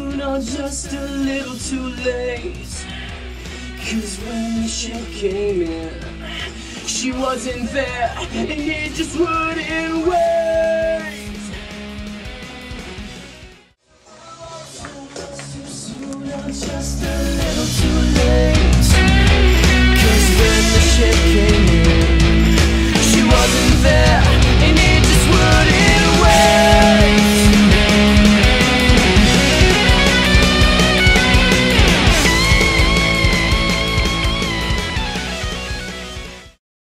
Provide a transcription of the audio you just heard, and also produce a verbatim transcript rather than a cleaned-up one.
soon or just a little too late. Cause when she came in, she wasn't there, and it just wouldn't wait. Too soon or just a little too late.